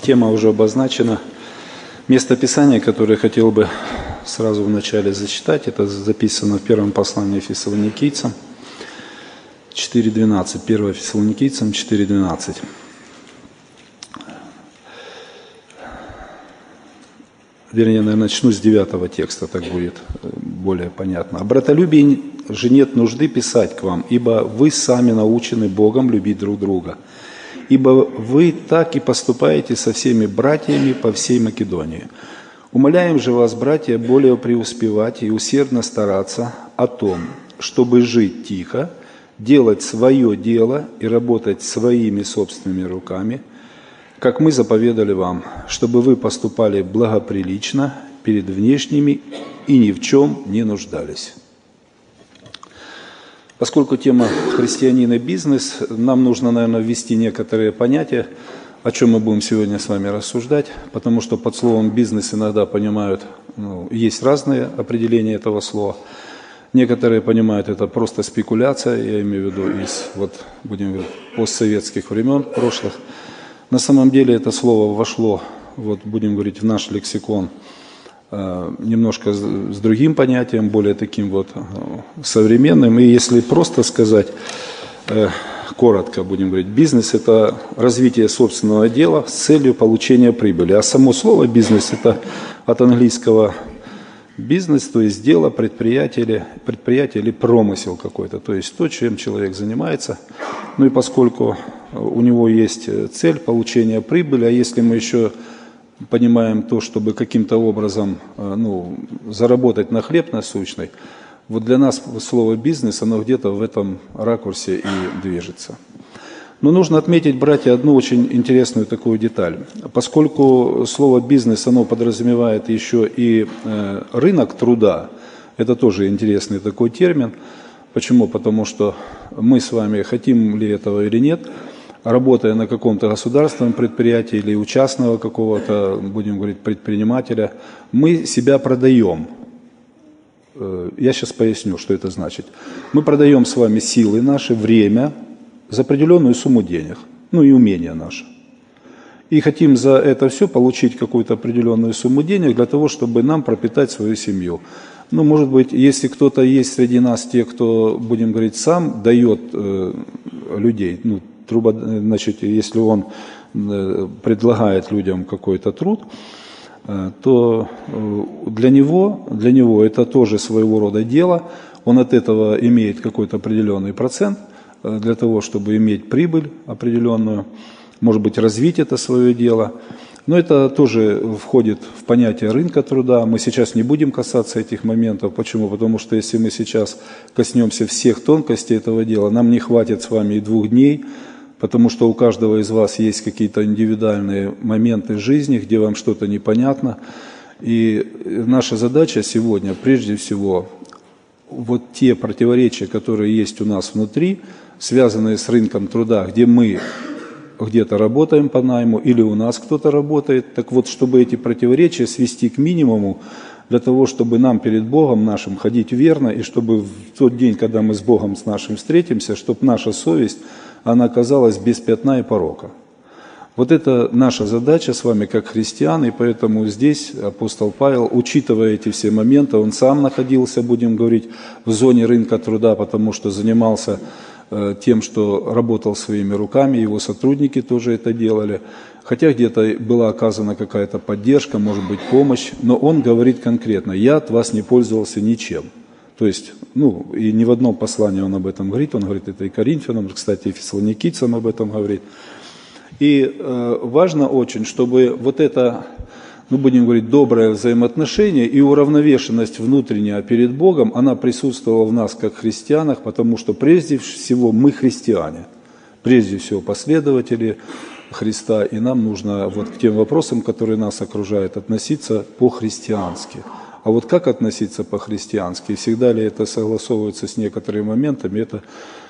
Тема уже обозначена. Место Писания, которое я хотел бы сразу в начале зачитать, это записано в первом послании Фессалоникийцам 4.12. 1 Фессалоникийцам 4.12. Вернее, наверное, начну с 9 текста, так будет более понятно. «О братолюбии же нет нужды писать к вам, ибо вы сами научены Богом любить друг друга. Ибо вы так и поступаете со всеми братьями по всей Македонии. Умоляем же вас, братья, более преуспевать и усердно стараться о том, чтобы жить тихо, делать свое дело и работать своими собственными руками, как мы заповедали вам, чтобы вы поступали благоприлично перед внешними и ни в чем не нуждались». Поскольку тема христианин и бизнес, нам нужно, наверное, ввести некоторые понятия, о чем мы будем сегодня с вами рассуждать, потому что под словом бизнес иногда понимают, есть разные определения этого слова. Некоторые понимают это просто спекуляция, я имею в виду из, будем говорить, постсоветских времен прошлых. На самом деле это слово вошло, будем говорить, в наш лексикон немножко с другим понятием, более таким современным. И если просто сказать, коротко будем говорить, бизнес – это развитие собственного дела с целью получения прибыли. А само слово бизнес – это от английского бизнес, то есть дело, предприятие или промысел какой-то, то есть то, чем человек занимается. Ну и поскольку у него есть цель получения прибыли, а если мы еще понимаем то, чтобы каким-то образом заработать на хлеб насущный, для нас слово бизнес, оно где-то в этом ракурсе и движется. Но нужно отметить, братья, одну очень интересную такую деталь. Поскольку слово бизнес, оно подразумевает еще и рынок труда, это тоже интересный такой термин. Почему? Потому что мы с вами, хотим ли этого или нет, работая на каком-то государственном предприятии или у частного какого-то, будем говорить, предпринимателя, мы себя продаем. Я сейчас поясню, что это значит. Мы продаем с вами силы наши, время за определенную сумму денег, и умения наши. И хотим за это все получить какую-то определенную сумму денег для того, чтобы нам пропитать свою семью. Может быть, если кто-то есть среди нас, те, кто, будем говорить, сам дает людей, если он предлагает людям какой-то труд, то для него это тоже своего рода дело, он от этого имеет какой-то определенный процент для того, чтобы иметь прибыль определенную, может быть, развить это свое дело. Но это тоже входит в понятие рынка труда. Мы сейчас не будем касаться этих моментов. Почему? Потому что если мы сейчас коснемся всех тонкостей этого дела, нам не хватит с вами и 2 дней, потому что у каждого из вас есть какие-то индивидуальные моменты жизни, где вам что-то непонятно. И наша задача сегодня, прежде всего, те противоречия, которые есть у нас внутри, связанные с рынком труда, где мы где-то работаем по найму или у нас кто-то работает, так чтобы эти противоречия свести к минимуму, для того, чтобы нам перед Богом нашим ходить верно, и чтобы в тот день, когда мы с Богом с нашим встретимся, чтобы наша совесть, она оказалась без пятна и порока. Это наша задача с вами как христиан, и поэтому здесь апостол Павел, учитывая эти все моменты, он сам находился, будем говорить, в зоне рынка труда, потому что занимался тем, что работал своими руками, его сотрудники тоже это делали. Хотя где-то была оказана какая-то поддержка, может быть, помощь, но он говорит конкретно: «Я от вас не пользовался ничем». То есть, и ни в одном послании он об этом говорит, он говорит это и Коринфянам, кстати, и Фессалоникийцам об этом говорит. И важно очень, чтобы это, будем говорить, доброе взаимоотношение и уравновешенность внутренняя перед Богом, она присутствовала в нас как христианах, потому что прежде всего мы христиане, прежде всего последователи Христа, и нам нужно к тем вопросам, которые нас окружают, относиться по-христиански. А как относиться по-христиански, всегда ли это согласовывается с некоторыми моментами, это,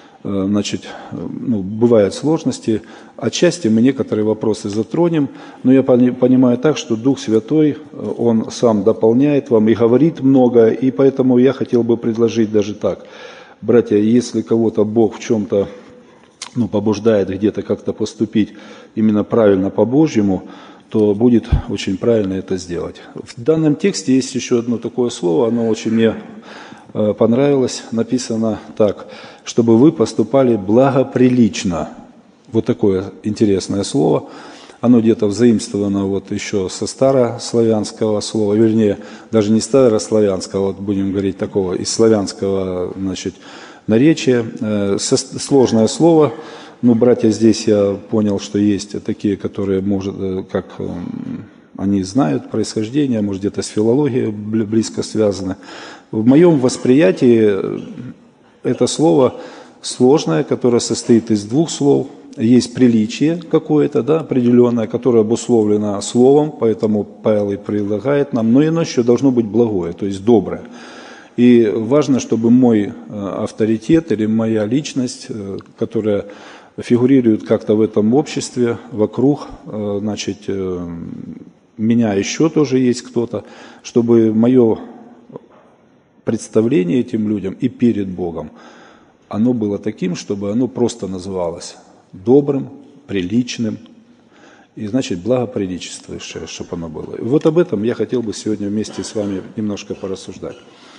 бывают сложности. Отчасти мы некоторые вопросы затронем, но я понимаю так, что Дух Святой, Он сам дополняет вам и говорит много, и поэтому я хотел бы предложить даже так. Братья, если кого-то Бог в чем-то побуждает где-то как-то поступить именно правильно по-божьему, то будет очень правильно это сделать. В данном тексте есть еще одно такое слово, оно очень мне понравилось. Написано так: чтобы вы поступали благоприлично. Вот такое интересное слово. Оно где-то взаимствовано вот еще со старославянского слова, вернее, даже не старославянского, вот будем говорить такого, из славянского, значит, наречия. Сложное слово. Ну, братья, здесь я понял, что есть такие, которые, может, как они знают происхождение, может, где-то с филологией близко связаны. В моем восприятии это слово сложное, которое состоит из двух слов. Есть приличие какое-то, да, определенное, которое обусловлено словом, поэтому Павел и предлагает нам, но оно еще должно быть благое, то есть доброе. И важно, чтобы мой авторитет или моя личность, которая фигурирует как-то в этом обществе, вокруг, значит, меня еще тоже есть кто-то, чтобы мое представление этим людям и перед Богом, оно было таким, чтобы оно просто называлось добрым, приличным, и значит благоприличествующее, чтобы оно было. И вот об этом я хотел бы сегодня вместе с вами немножко порассуждать.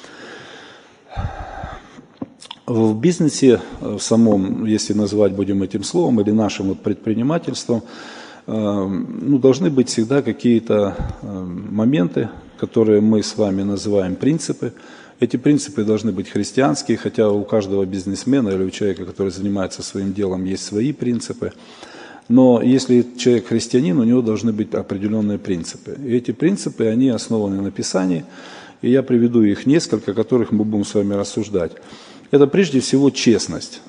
В бизнесе в самом, если называть будем этим словом, или нашим вот предпринимательством, ну, должны быть всегда какие-то моменты, которые мы с вами называем принципы. Эти принципы должны быть христианские, хотя у каждого бизнесмена или у человека, который занимается своим делом, есть свои принципы. Но если человек христианин, у него должны быть определенные принципы. И эти принципы, они основаны на Писании, и я приведу их несколько, о которых мы будем с вами рассуждать. Это прежде всего честность.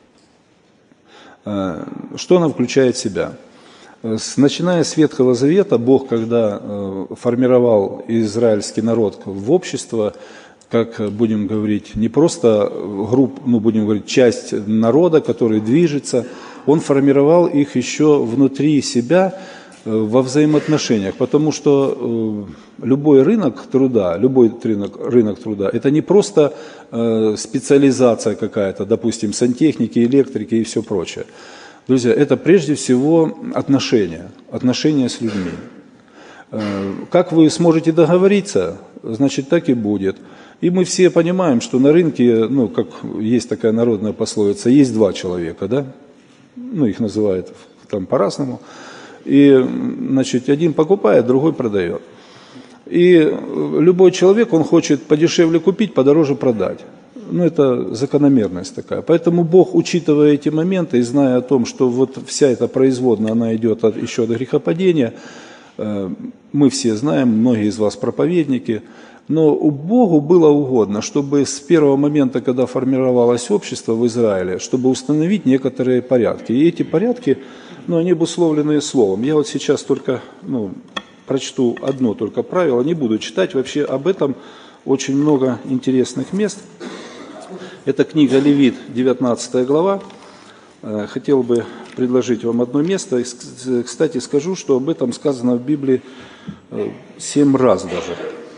Что она включает в себя? Начиная с Ветхого Завета, Бог, когда формировал израильский народ в общество, как будем говорить, не просто будем говорить, часть народа, который движется, Он формировал их еще внутри себя во взаимоотношениях, потому что любой рынок труда, это не просто специализация какая-то, допустим, сантехники, электрики и все прочее. Друзья, это прежде всего отношения с людьми. Как вы сможете договориться, значит, так и будет. И мы все понимаем, что на рынке, ну, как есть такая народная пословица, есть два человека, да? Ну, их называют там по-разному. И, значит, один покупает, другой продает. И любой человек, он хочет подешевле купить, подороже продать. Ну, это закономерность такая. Поэтому Бог, учитывая эти моменты и зная о том, что вот вся эта производная, она идет еще от грехопадения, мы все знаем, многие из вас проповедники, но у Богу было угодно, чтобы с первого момента, когда формировалось общество в Израиле, чтобы установить некоторые порядки. И эти порядки, ну, они обусловлены словом. Я вот сейчас только, прочту одно только правило, не буду читать, вообще об этом очень много интересных мест. Это книга Левит, 19 глава. Хотел бы предложить вам одно место. Кстати, скажу, что об этом сказано в Библии 7 раз даже.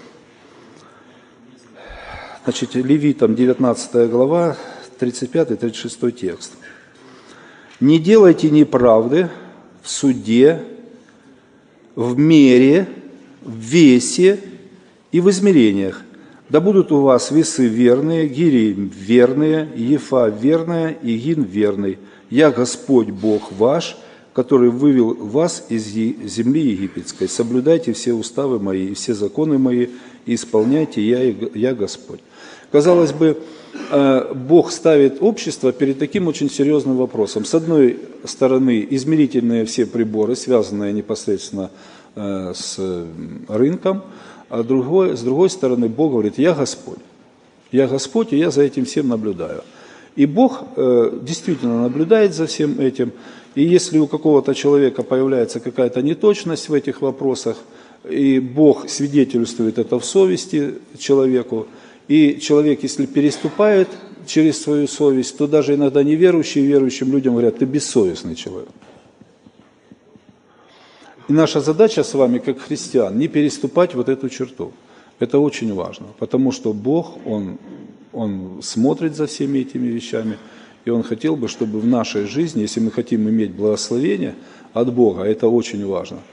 Значит, Левитам, 19 глава, 35-36 текст. «Не делайте неправды в суде, в мере, в весе и в измерениях. Да будут у вас весы верные, гири верные, ефа верная и гин верный. Я Господь Бог ваш, который вывел вас из земли египетской. Соблюдайте все уставы мои и все законы мои, и исполняйте, я Господь». Казалось бы, Бог ставит общество перед таким очень серьезным вопросом. С одной стороны, измерительные все приборы, связанные непосредственно с рынком, а с другой стороны, Бог говорит: «Я Господь, и я за этим всем наблюдаю». И Бог действительно наблюдает за всем этим. И если у какого-то человека появляется какая-то неточность в этих вопросах, и Бог свидетельствует это в совести человеку, и человек, если переступает через свою совесть, то даже иногда неверующие верующим людям говорят: «Ты бессовестный человек». И наша задача с вами, как христиан, не переступать вот эту черту. Это очень важно, потому что Бог, Он смотрит за всеми этими вещами, и Он хотел бы, чтобы в нашей жизни, если мы хотим иметь благословение от Бога, это очень важно,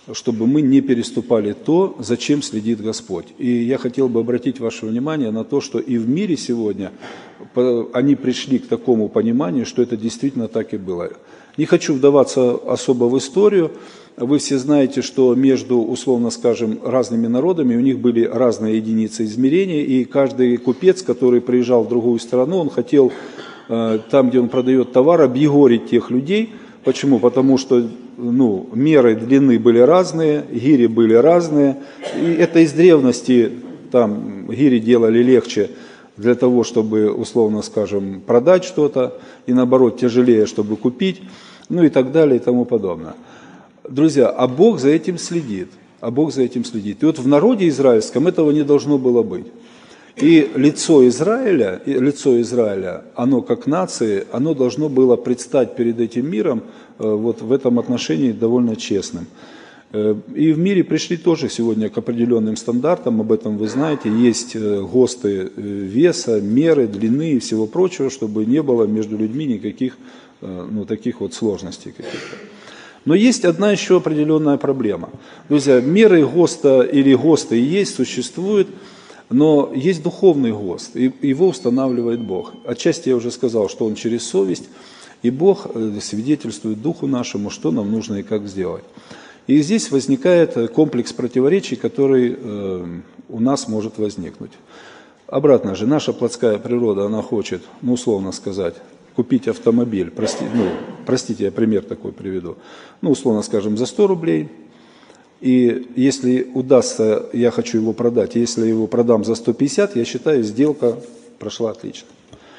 чтобы мы не переступали то, зачем следит Господь. И я хотел бы обратить ваше внимание на то, что и в мире сегодня они пришли к такому пониманию, что это действительно так и было. Не хочу вдаваться особо в историю. Вы все знаете, что между, условно скажем, разными народами у них были разные единицы измерения, и каждый купец, который приезжал в другую страну, он хотел там, где он продает товар, объегорить тех людей. Почему? Потому что меры длины были разные, гири были разные. И это из древности там гири делали легче для того, чтобы, условно скажем, продать что-то, и наоборот тяжелее, чтобы купить, и так далее и тому подобное. Друзья, а Бог за этим следит. А Бог за этим следит. И вот в народе израильском этого не должно было быть. И лицо Израиля, оно как нации, оно должно было предстать перед этим миром вот в этом отношении довольно честным. И в мире пришли тоже сегодня к определенным стандартам, об этом вы знаете, есть ГОСТы веса, меры, длины и всего прочего, чтобы не было между людьми никаких таких вот сложностей каких-то. Но есть одна еще определенная проблема. Друзья, меры ГОСТа или ГОСТы есть, существуют, но есть духовный ГОСТ, и его устанавливает Бог. Отчасти я уже сказал, что он через совесть, и Бог свидетельствует Духу нашему, что нам нужно и как сделать. И здесь возникает комплекс противоречий, который у нас может возникнуть. Обратно же, наша плотская природа, она хочет, условно сказать, купить автомобиль, простите, я пример такой приведу, условно скажем, за 100 рублей, и если удастся, я хочу его продать, если я его продам за 150, я считаю, сделка прошла отлично.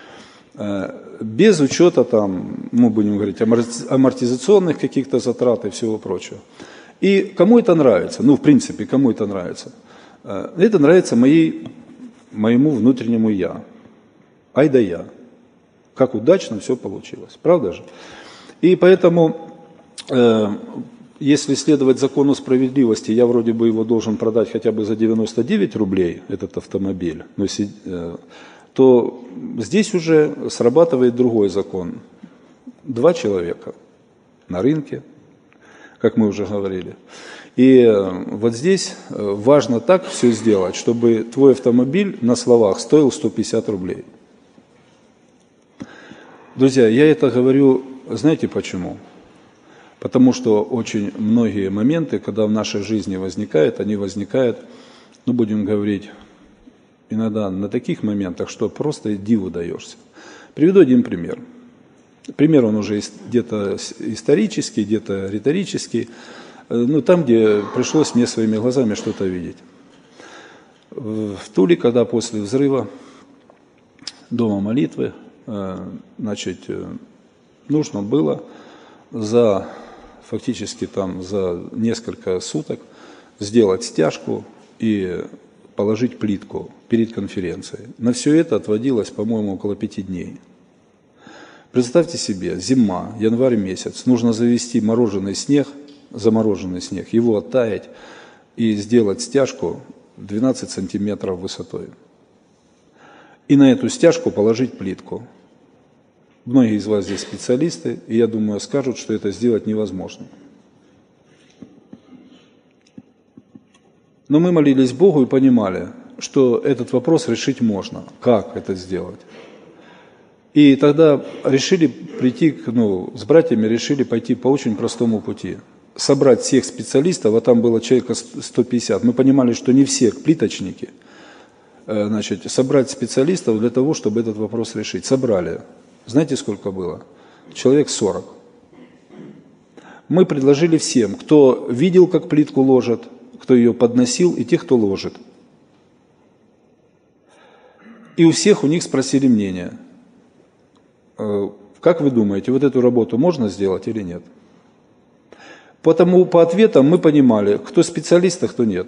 Без учета будем говорить, амортизационных каких-то затрат и всего прочего. И кому это нравится? В принципе, кому это нравится? Это нравится моему внутреннему я. Ай да я. Как удачно все получилось. Правда же? И поэтому, если следовать закону справедливости, я вроде бы его должен продать хотя бы за 99 рублей, этот автомобиль, то здесь уже срабатывает другой закон. 2 человека на рынке, как мы уже говорили. И вот здесь важно так все сделать, чтобы твой автомобиль на словах стоил 150 рублей. Друзья, я это говорю, знаете почему? Потому что очень многие моменты, когда в нашей жизни возникают, они возникают, будем говорить, иногда на таких моментах, что просто диву даешься. Приведу один пример. Пример он уже где-то исторический, где-то риторический, там, где пришлось мне своими глазами что-то видеть. В Туле, когда после взрыва дома молитвы, нужно было фактически за несколько суток сделать стяжку и положить плитку перед конференцией. На все это отводилось, по-моему, около 5 дней. Представьте себе, зима, январь месяц, нужно завести замороженный снег, его оттаять и сделать стяжку 12 сантиметров высотой. И на эту стяжку положить плитку. Многие из вас здесь специалисты, и я думаю, скажут, что это сделать невозможно. Но мы молились Богу и понимали, что этот вопрос решить можно. Как это сделать? И тогда решили с братьями решили пойти по очень простому пути. Собрать всех специалистов, а там было человека 150. Мы понимали, что не все плиточники. Собрать специалистов для того, чтобы этот вопрос решить. Собрали. Знаете, сколько было? Человек 40. Мы предложили всем, кто видел, как плитку ложат, кто ее подносил, и тех, кто ложит. И у всех у них спросили мнение. Как вы думаете, вот эту работу можно сделать или нет? Потому по ответам мы понимали, кто специалист, а кто нет.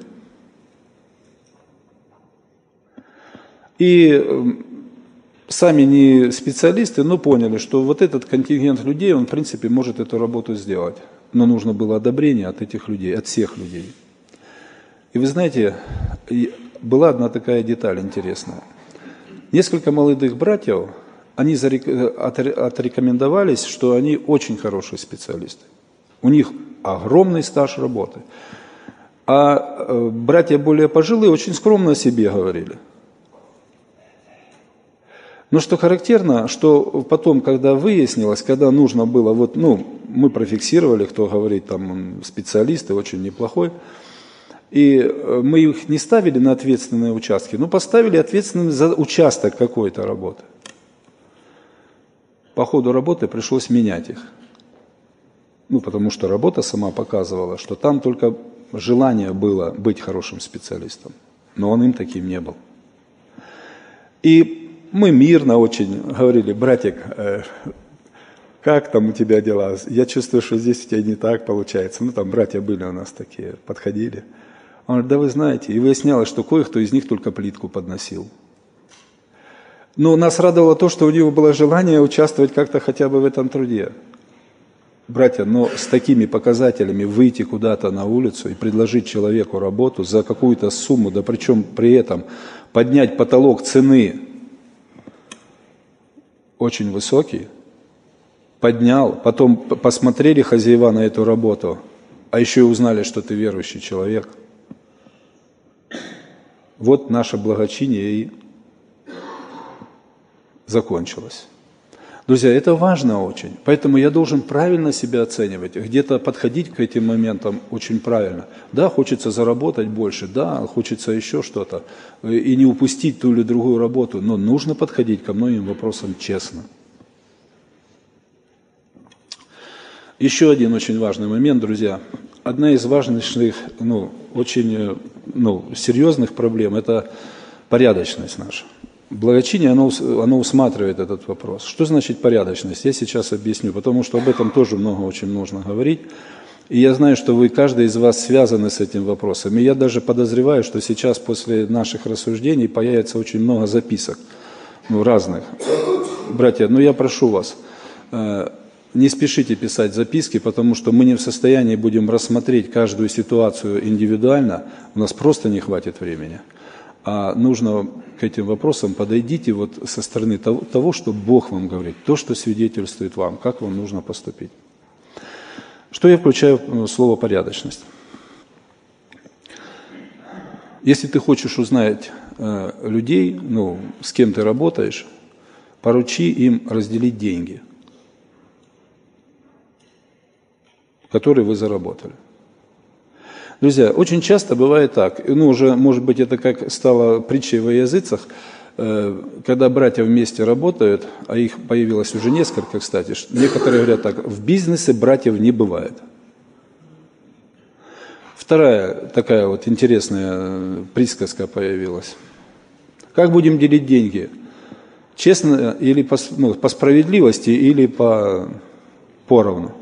И сами не специалисты, но поняли, что вот этот контингент людей, он в принципе может эту работу сделать. Но нужно было одобрение от этих людей, от всех людей. И вы знаете, была одна такая деталь интересная. Несколько молодых братьев, они отрекомендовались, что они очень хорошие специалисты. У них огромный стаж работы. А братья более пожилые очень скромно о себе говорили. Но что характерно, что потом, когда выяснилось, когда нужно было, вот, мы профиксировали, кто говорит, там, он специалист и очень неплохой, и мы их не ставили на ответственные участки, но поставили ответственными за участок какой-то работы. По ходу работы пришлось менять их. Потому что работа сама показывала, что там только желание было быть хорошим специалистом, но он им таким не был. И мы мирно очень говорили: братик, как там у тебя дела? Я чувствую, что здесь у тебя не так получается. Там братья были у нас такие, подходили. Он говорит: да вы знаете, и выяснялось, что кое-кто из них только плитку подносил. Но нас радовало то, что у него было желание участвовать как-то хотя бы в этом труде. Братья, но с такими показателями выйти куда-то на улицу и предложить человеку работу за какую-то сумму, да причем при этом поднять потолок цены очень высокий, поднял, потом посмотрели хозяева на эту работу, а еще и узнали, что ты верующий человек. Вот наше благочиние и закончилось. Друзья, это важно очень, поэтому я должен правильно себя оценивать, где-то подходить к этим моментам очень правильно. Да, хочется заработать больше, да, хочется еще что-то, и не упустить ту или другую работу, но нужно подходить ко многим вопросам честно. Еще один очень важный момент, друзья. Одна из важнейших, очень серьезных проблем – это порядочность наша. Благочиние, оно усматривает этот вопрос. Что значит порядочность? Я сейчас объясню, потому что об этом тоже много очень нужно говорить. И я знаю, что каждый из вас связаны с этим вопросом. И я даже подозреваю, что сейчас после наших рассуждений появится очень много записок, разных. Братья, я прошу вас, не спешите писать записки, потому что мы не в состоянии будем рассмотреть каждую ситуацию индивидуально, у нас просто не хватит времени. А нужно к этим вопросам подойдите со стороны того, что Бог вам говорит, то, что свидетельствует вам, как вам нужно поступить. Что я включаю в слово «порядочность»? Если ты хочешь узнать людей, с кем ты работаешь, поручи им разделить деньги, которые вы заработали. Друзья, очень часто бывает так, уже, может быть, это как стало притчей во языцах, когда братья вместе работают, а их появилось уже несколько, кстати, некоторые говорят так: в бизнесе братьев не бывает. Вторая такая интересная присказка появилась. Как будем делить деньги? Честно или по справедливости, или поровну?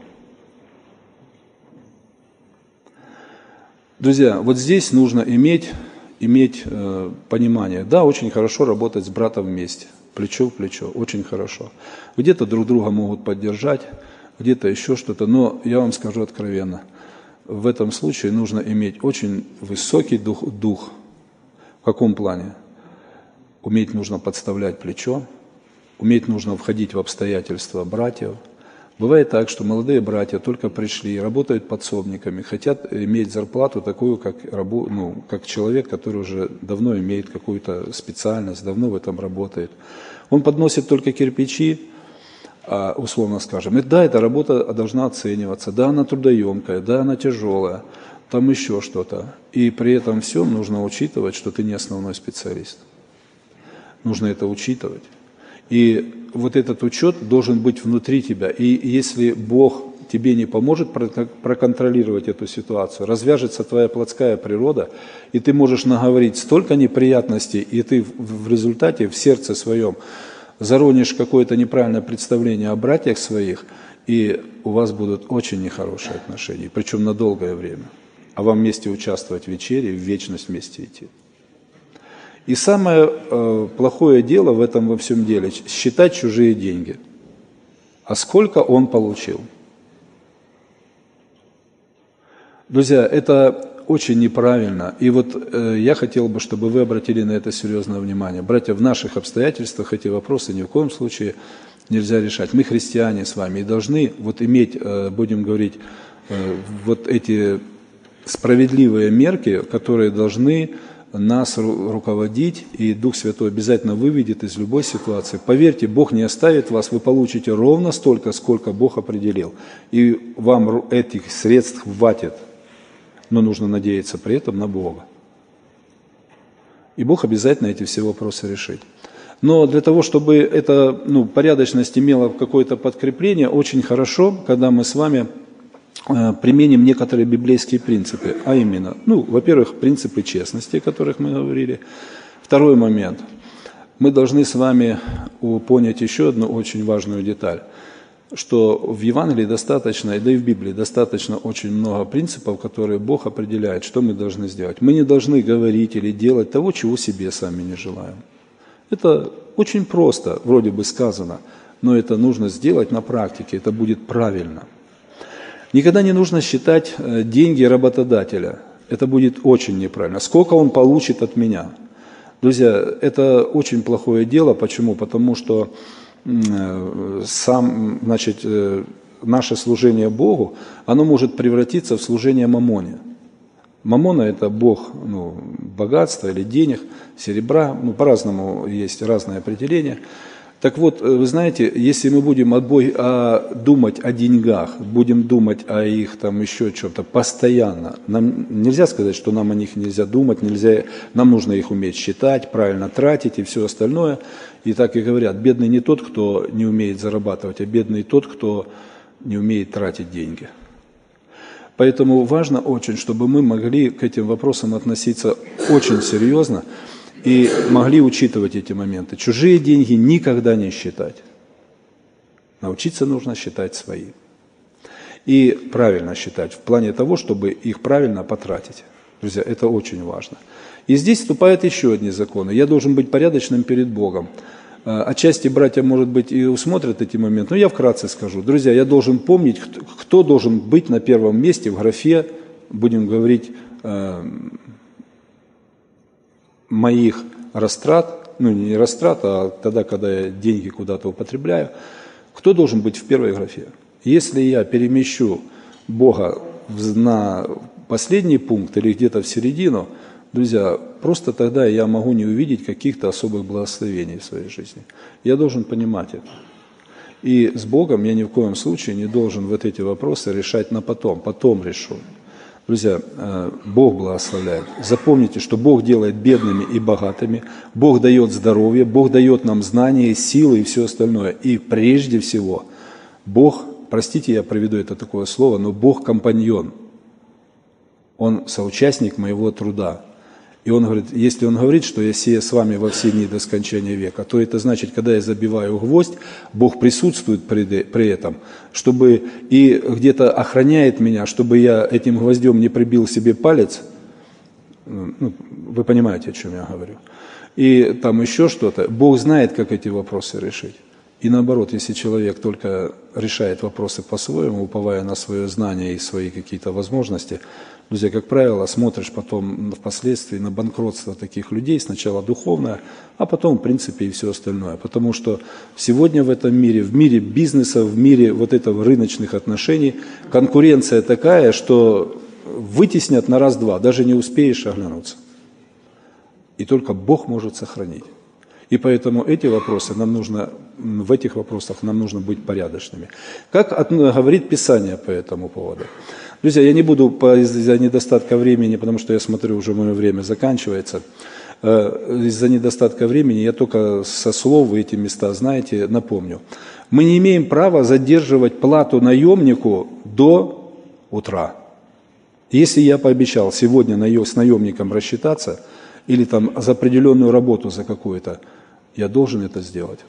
Друзья, здесь нужно иметь понимание. Да, очень хорошо работать с братом вместе, плечо в плечо, очень хорошо. Где-то друг друга могут поддержать, где-то еще что-то, но я вам скажу откровенно, в этом случае нужно иметь очень высокий дух. В каком плане? Уметь нужно подставлять плечо, уметь нужно входить в обстоятельства братьев. Бывает так, что молодые братья только пришли, работают подсобниками, хотят иметь зарплату такую, как человек, который уже давно имеет какую-то специальность, давно в этом работает. Он подносит только кирпичи, условно скажем. И да, эта работа должна оцениваться, да, она трудоемкая, да, она тяжелая, там еще что-то. И при этом всем нужно учитывать, что ты не основной специалист. Нужно это учитывать. И этот учет должен быть внутри тебя. И если Бог тебе не поможет проконтролировать эту ситуацию, развяжется твоя плотская природа, и ты можешь наговорить столько неприятностей, и ты в результате в сердце своем заронишь какое-то неправильное представление о братьях своих, и у вас будут очень нехорошие отношения, причем на долгое время. А вам вместе участвовать в вечере, в вечность вместе идти. И самое плохое дело в этом во всем деле – считать чужие деньги. А сколько он получил? Друзья, это очень неправильно. И я хотел бы, чтобы вы обратили на это серьезное внимание. Братья, в наших обстоятельствах эти вопросы ни в коем случае нельзя решать. Мы христиане с вами и должны иметь, будем говорить, вот эти справедливые мерки, которые должны нас руководить, и Дух Святой обязательно выведет из любой ситуации. Поверьте, Бог не оставит вас, вы получите ровно столько, сколько Бог определил. И вам этих средств хватит, но нужно надеяться при этом на Бога. И Бог обязательно эти все вопросы решит. Но для того, чтобы эта порядочность имела какое-то подкрепление, очень хорошо, когда мы с вами применим некоторые библейские принципы, а именно, во-первых, принципы честности, о которых мы говорили. Второй момент. Мы должны с вами понять еще одну очень важную деталь, что в Евангелии достаточно, да и в Библии достаточно очень много принципов, которые Бог определяет, что мы должны сделать. Мы не должны говорить или делать того, чего себе сами не желаем. Это очень просто, вроде бы сказано, но это нужно сделать на практике, это будет правильно. Никогда не нужно считать деньги работодателя. Это будет очень неправильно. Сколько он получит от меня? Друзья, это очень плохое дело. Почему? Потому что наше служение Богу, оно может превратиться в служение мамоне. Мамона – это бог богатства или денег, серебра. По-разному есть разные определения. Так вот, вы знаете, если мы будем думать о деньгах, будем думать о их еще чем-то постоянно, нам нельзя сказать, что нам о них нельзя думать, нам нужно их уметь считать, правильно тратить и все остальное. И так и говорят, бедный не тот, кто не умеет зарабатывать, а бедный тот, кто не умеет тратить деньги. Поэтому важно очень, чтобы мы могли к этим вопросам относиться очень серьезно, и могли учитывать эти моменты. Чужие деньги никогда не считать. Научиться нужно считать свои. И правильно считать, в плане того, чтобы их правильно потратить. Друзья, это очень важно. И здесь вступают еще одни законы. Я должен быть порядочным перед Богом. Отчасти братья, может быть, и усмотрят эти моменты, но я вкратце скажу. Друзья, я должен помнить, кто должен быть на первом месте в графе, будем говорить, моих растрат, не растрат, а тогда, когда я деньги куда-то употребляю, кто должен быть в первой графе? Если я перемещу Бога на последний пункт или где-то в середину, друзья, просто тогда я могу не увидеть каких-то особых благословений в своей жизни. Я должен понимать это. И с Богом я ни в коем случае не должен вот эти вопросы решать на потом решу. Друзья, Бог благословляет. Запомните, что Бог делает бедными и богатыми, Бог дает здоровье, Бог дает нам знания, силы и все остальное. И прежде всего, Бог, простите, я приведу это такое слово, но Бог компаньон. Он соучастник моего труда. И Он говорит, если Он говорит, что я сею с вами во все дни до скончания века, то это значит, когда я забиваю гвоздь, Бог присутствует при этом, чтобы и где-то охраняет меня, чтобы я этим гвоздем не прибил себе палец. Вы понимаете, о чем я говорю. И там еще что-то. Бог знает, как эти вопросы решить. И наоборот, если человек только решает вопросы по-своему, уповая на свое знание и свои какие-то возможности, друзья, как правило, смотришь потом впоследствии на банкротство таких людей, сначала духовное, а потом, в принципе, и все остальное. Потому что сегодня в этом мире, в мире бизнеса, в мире вот этого рыночных отношений, конкуренция такая, что вытеснят на раз-два, даже не успеешь оглянуться. И только Бог может сохранить. И поэтому в этих вопросах нам нужно быть порядочными. Как говорит Писание по этому поводу? Друзья, я не буду из-за недостатка времени, потому что я смотрю, уже мое время заканчивается. Из-за недостатка времени я только со слов, вы эти места знаете, напомню. Мы не имеем права задерживать плату наемнику до утра. Если я пообещал сегодня с наемником рассчитаться, или там за определенную работу, за какую-то, я должен это сделать.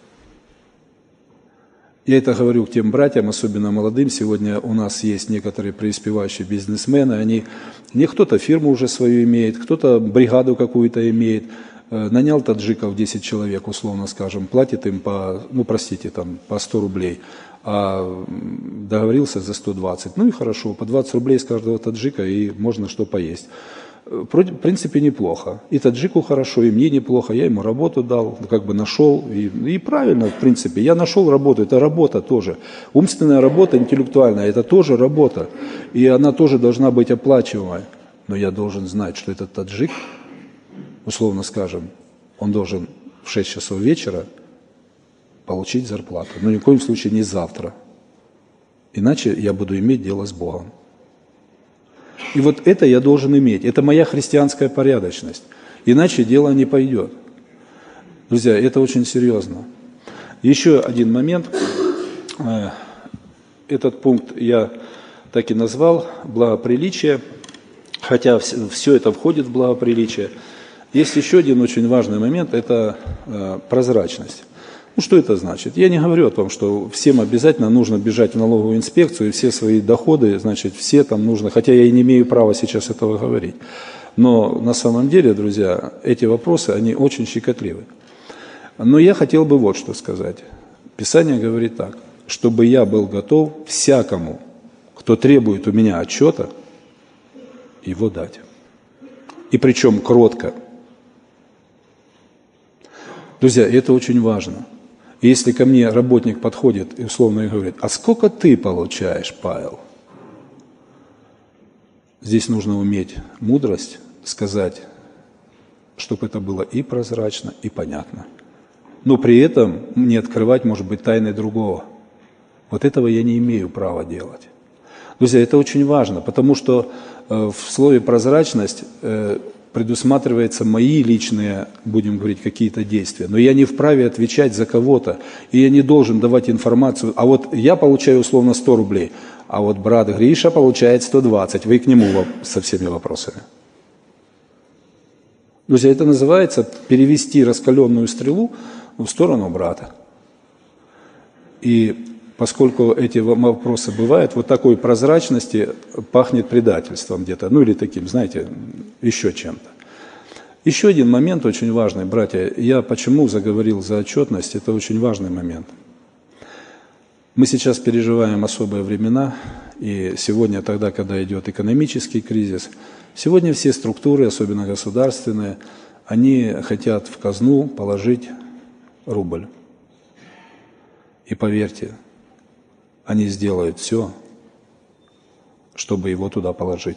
Я это говорю к тем братьям, особенно молодым. Сегодня у нас есть некоторые преуспевающие бизнесмены. Кто-то фирму уже свою имеет, кто-то бригаду какую-то имеет. Нанял таджиков 10 человек, условно скажем, платит им по 100 рублей, а договорился за 120. Ну и хорошо, по 20 рублей с каждого таджика и можно что поесть. В принципе, неплохо. И таджику хорошо, и мне неплохо. Я ему работу дал, как бы нашел. И правильно, в принципе. Я нашел работу, это работа тоже. Умственная работа, интеллектуальная, это тоже работа. И она тоже должна быть оплачиваемой. Но я должен знать, что этот таджик, условно скажем, он должен в 6 часов вечера получить зарплату. Но ни в коем случае не завтра. Иначе я буду иметь дело с Богом. И вот это я должен иметь. Это моя христианская порядочность. Иначе дело не пойдет. Друзья, это очень серьезно. Еще один момент. Этот пункт я так и назвал благоприличие. Хотя все это входит в благоприличие. Есть еще один очень важный момент. Это прозрачность. Ну, что это значит? Я не говорю о том, что всем обязательно нужно бежать в налоговую инспекцию, и все свои доходы, значит, все там нужно, хотя я и не имею права сейчас этого говорить. Но на самом деле, друзья, эти вопросы, они очень щекотливы. Но я хотел бы вот что сказать. Писание говорит так, чтобы я был готов всякому, кто требует у меня отчета, его дать. И причем кротко. Друзья, это очень важно. И если ко мне работник подходит и условно говорит, а сколько ты получаешь, Павел? Здесь нужно уметь мудрость сказать, чтобы это было и прозрачно, и понятно. Но при этом не открывать, может быть, тайны другого. Вот этого я не имею права делать. Друзья, это очень важно, потому что в слове «прозрачность» предусматриваются мои личные, будем говорить, какие-то действия. Но я не вправе отвечать за кого-то, и я не должен давать информацию. А вот я получаю условно 100 рублей, а вот брат Гриша получает 120. Вы к нему со всеми вопросами. Друзья, это называется перевести раскаленную стрелу в сторону брата. И поскольку эти вопросы бывают, вот такой прозрачности пахнет предательством где-то, ну или таким, знаете, еще чем-то. Еще один момент очень важный, братья. Я почему заговорил за отчетность, это очень важный момент. Мы сейчас переживаем особые времена, и сегодня, тогда, когда идет экономический кризис, сегодня все структуры, особенно государственные, они хотят в казну положить рубль. И поверьте, они сделают все, чтобы его туда положить.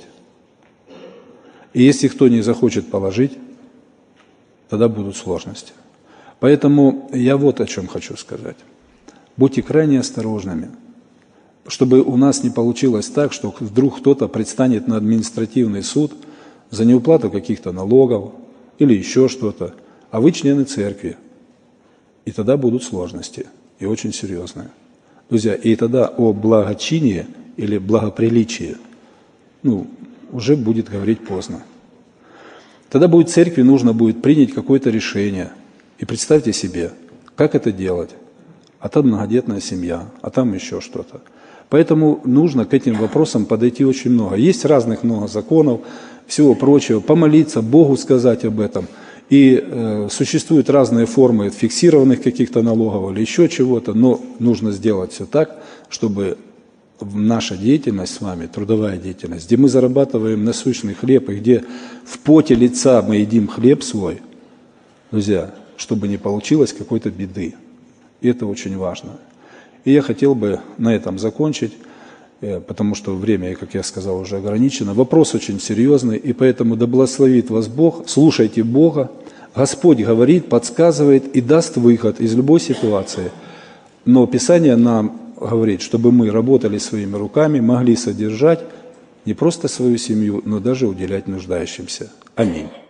И если кто не захочет положить, тогда будут сложности. Поэтому я вот о чем хочу сказать. Будьте крайне осторожными, чтобы у нас не получилось так, что вдруг кто-то предстанет на административный суд за неуплату каких-то налогов или еще что-то, а вы члены церкви. И тогда будут сложности, и очень серьезные. Друзья, и тогда о благочинии или благоприличии, уже будет говорить поздно. Тогда будет церкви нужно будет принять какое-то решение. И представьте себе, как это делать. А там многодетная семья, а там еще что-то. Поэтому нужно к этим вопросам подойти очень много. Есть разных много законов, всего прочего. Помолиться, Богу сказать об этом. И существуют разные формы фиксированных каких-то налогов или еще чего-то, но нужно сделать все так, чтобы наша деятельность с вами, трудовая деятельность, где мы зарабатываем насущный хлеб, и где в поте лица мы едим хлеб свой, друзья, чтобы не получилось какой-то беды. И это очень важно. И я хотел бы на этом закончить, потому что время, как я сказал, уже ограничено. Вопрос очень серьезный, и поэтому да благословит вас Бог. Слушайте Бога. Господь говорит, подсказывает и даст выход из любой ситуации. Но Писание нам говорит, чтобы мы работали своими руками, могли содержать не просто свою семью, но даже уделять нуждающимся. Аминь.